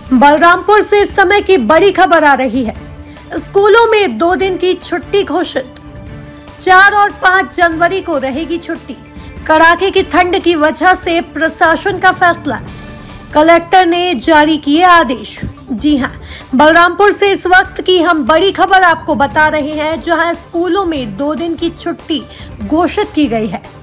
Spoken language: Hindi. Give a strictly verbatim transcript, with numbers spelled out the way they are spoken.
बलरामपुर से इस समय की बड़ी खबर आ रही है। स्कूलों में दो दिन की छुट्टी घोषित। चार और पाँच जनवरी को रहेगी छुट्टी। कड़ाके की ठंड की वजह से प्रशासन का फैसला, कलेक्टर ने जारी किए आदेश। जी हां, बलरामपुर से इस वक्त की हम बड़ी खबर आपको बता रहे हैं, जहां स्कूलों में दो दिन की छुट्टी घोषित की गई है।